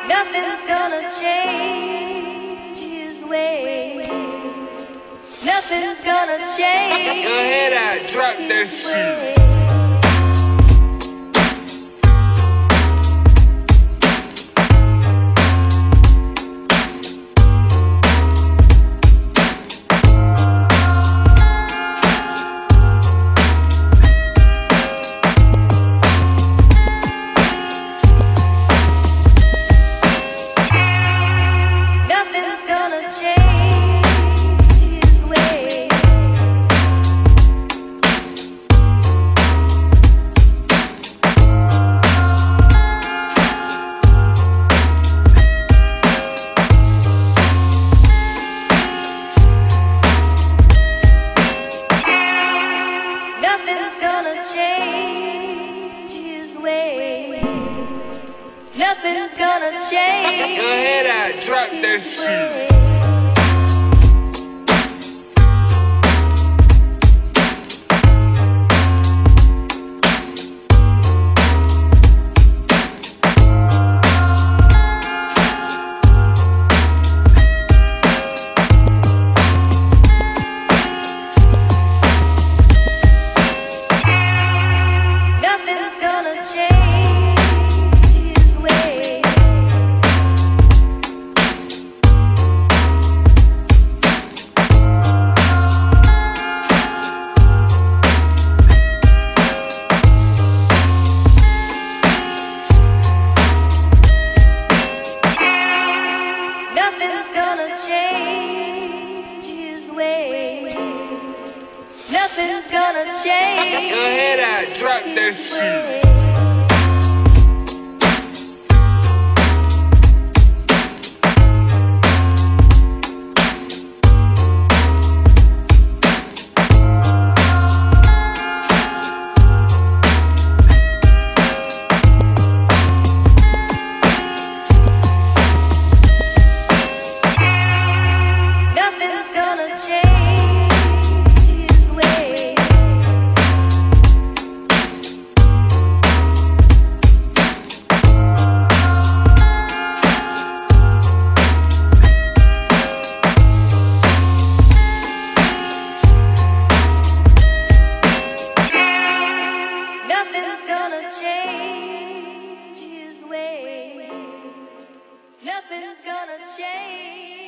Nothing's gonna change his ways. Nothing's gonna change. Go ahead, I drop that shit. Nothing's gonna change his ways. Nothing's gonna change. Go ahead, I drop that shit. Nothing's gonna change his ways. Nothing's gonna change. Go ahead, I drop that shit. Nothing's gonna change his ways. Nothing's gonna change.